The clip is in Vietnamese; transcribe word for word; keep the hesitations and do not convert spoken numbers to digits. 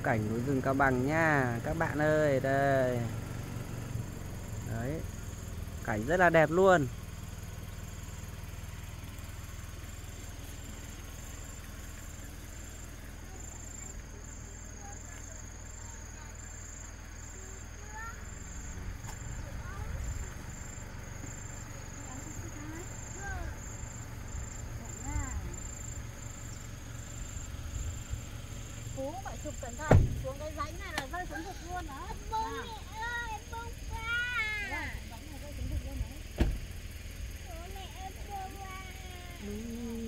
cảnh núi rừng Cao Bằng nha các bạn ơi. Đây. Đấy. Cảnh rất là đẹp luôn. Phú phải chụp cẩn thận, xuống cái rãnh này là rơi xuống vực luôn đó. Bông mẹ ơi, bông qua. Rãnh này rơi xuống vực luôn đấy. Bố mẹ ơi, bông qua.